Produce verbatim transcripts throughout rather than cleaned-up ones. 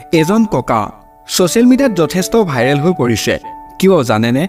এজন ককা সোশ্যাল মিডিয়াত যথেষ্ট ভাইৰেল হৈ পৰিছে কিয় জানেনে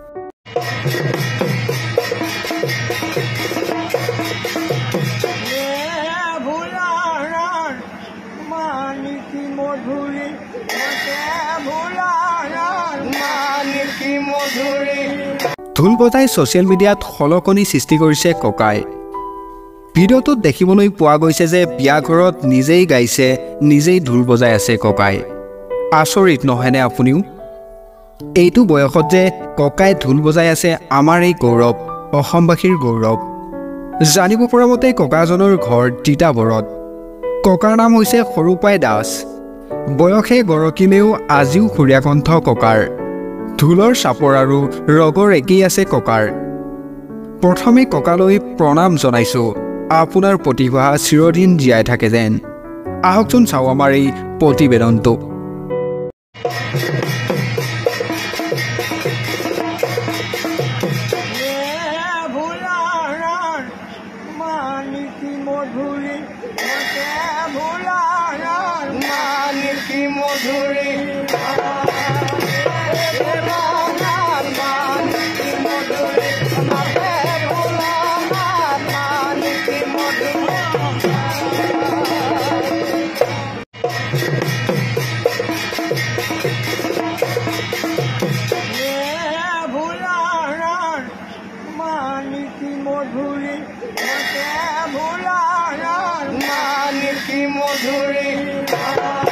ঢোল বজাই সোশ্যাল মিডিয়াত হলকনি সৃষ্টি কৰিছে ককাই ভিডিঅ'টোত দেখিবলৈ পোৱা গৈছে যে বিয়া ঘৰত নিজেই গাইছে নিজেই ঢোল বজাই আছে ককাই আচৰিত নহয়নে আপুনিও এইটো বয়সত যে ককাই ঢোল বজাই আছে আমাৰ এই গৌৰৱ অসমবাসীৰ গৌৰৱ জানিব পৰা মতে ককাজনৰ ঘৰ তিতাবৰত ককাৰ নাম হৈছে সৰুপাই দাস বয়সে গৰকিলেও আজিও খুৰীয়া কণ্ঠ ককাৰ ঢোলৰ চাপৰ আৰু ৰগৰ একেই আছে ককাৰ প্ৰথমে ককালৈ প্ৰণাম জনাইছো আপোনাৰ প্ৰতিভা চিৰদিন জীয়াই থাকে যেন আহকচোন চাও আমাৰ এই প্ৰতিবেদনটো মধুরী